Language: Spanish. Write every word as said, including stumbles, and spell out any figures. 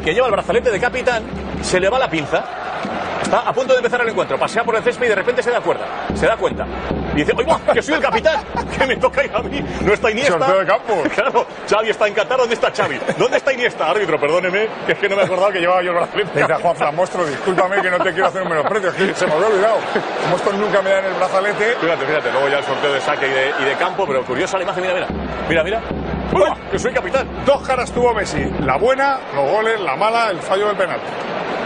que lleva el brazalete de capitán, se le va la pinza. Está a punto de empezar el encuentro, pasea por el césped y de repente se da cuenta, se da cuenta. Y dice, ¡oye, que soy el capitán! ¡Que me toca ir a mí! No está Iniesta. Sorteo de campo. Claro, Xavi está en Qatar, ¿dónde está Xavi? ¿Dónde está Iniesta? Árbitro, perdóneme, que es que no me he acordado que llevaba yo el brazalete. Dice Juan Fran Mostro, discúlpame que no te quiero hacer un menosprecio, es que se me había olvidado. Como estos nunca me dan el brazalete. Fíjate, fíjate, luego ya el sorteo de saque y de, y de campo, pero curiosa la imagen, mira, mira. Mira, mira. ¡Uy, que soy capitán! Dos caras tuvo Messi, la buena, los goles, la mala, el fallo del penalti.